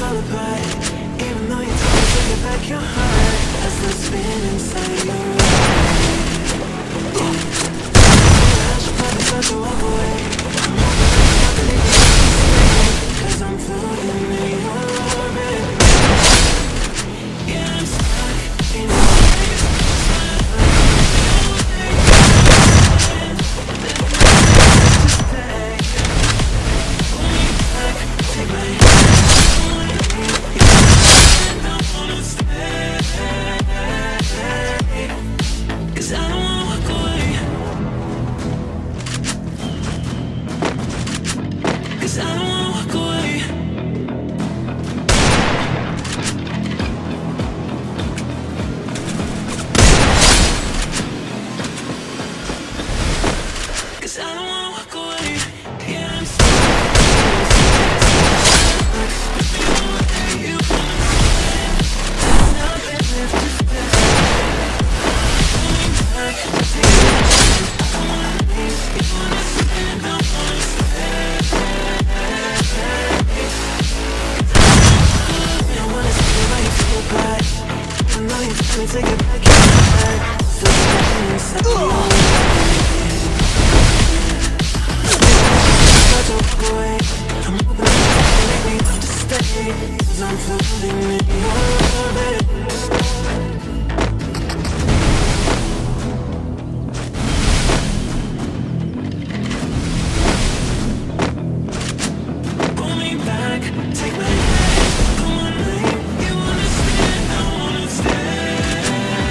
fall apart. Even though you told me to get back your heart, I still spin inside your head. I should probably start to walk away. I'm hoping that you stay, 'cause I'm floating in your orbit. Yeah, I'm stuck in your space. Take my hand, I wanna stay, 'cause I don't wanna walk away, 'cause I don't wanna walk away. Cause I don't wanna walk away. Yeah, I'm stuck. You wanna stay. Nothing left to say. Going back to you. I wanna leave. You wanna stay. I wanna stay. I wanna stay by you so bad. I know you tell me to get back in my head. Still stuck inside you. To walk away, I'm hoping that you make me want to stay, 'cause I'm floating in your orbit. Pull me back, take my hand, come on, babe. You wanna stay, I wanna stay.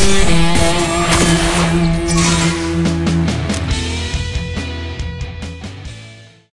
Cause